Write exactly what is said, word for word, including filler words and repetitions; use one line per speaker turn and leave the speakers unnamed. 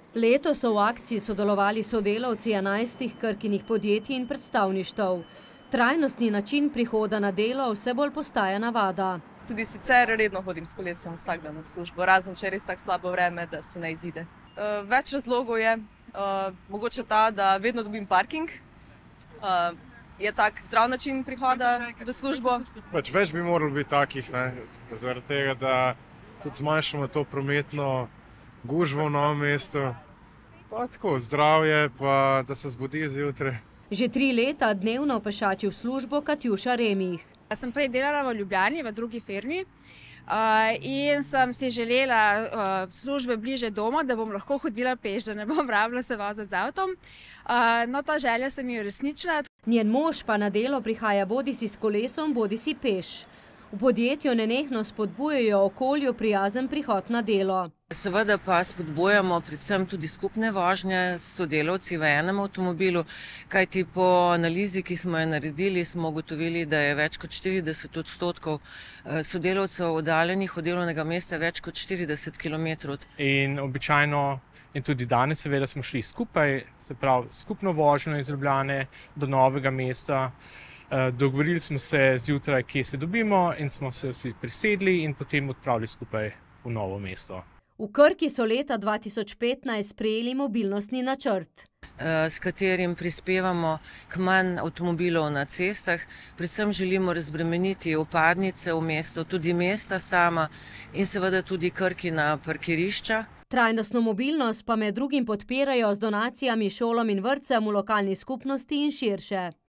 Letos so v akciji sodelovali sodelavci enajstih Krkinih podjetij in predstavništev. Trajnostni način prihoda na delo vse bolj postaja navada.
Tudi sicer redno hodim s kolesom vsak dan v službo, razen če je res tako slabo vreme, da se ne izide. Več razlogov je, mogoče ta, da vedno dobim parking, je tak zdrav način prihoda v službo.
Več, več bi moralo biti takih, ne, zaradi tega, da tudi zmanjšamo to prometno gužvo v Novem mestu. Pa tako, zdravje, pa da se zbudi zjutraj.
Že tri leta dnevno pešači v službo Katjuša Remih.
Sem prej delala v Ljubljani, v drugi firmi in sem si želela službe bliže doma, da bom lahko hodila peš, da ne bom rabila se voziti z avtom. No, ta želja se mi je uresničila.
Njen mož pa na delo prihaja bodisi s kolesom, bodisi peš. V podjetju nenehno spodbujajo okolju prijazen prihod na delo.
Seveda pa spodbujamo predvsem tudi skupne vožnje s sodelavci v enem avtomobilu, kajti po analizi, ki smo jo naredili, smo ugotovili, da je več kot štirideset odstotkov sodelavcev oddaljenih od delovnega mesta več kot štirideset kilometrov.
In običajno in tudi danes seveda smo šli skupaj, se pravi skupno vožnjo iz Ljubljane do novega mesta. Dogovorili smo se zjutraj, kje se dobimo, in smo se vsi prisedli in potem odpravili skupaj v novo mesto.
V Krki so leta dva tisoč petnajst sprejeli mobilnostni načrt,
s katerim prispevamo k manj avtomobilov na cestah. Predvsem želimo razbremeniti vpadnice v mesto, tudi mesta sama in seveda tudi Krkina parkirišča.
Trajnostno mobilnost pa med drugim podpirajo z donacijami šolam in vrtcem v lokalni skupnosti in širše.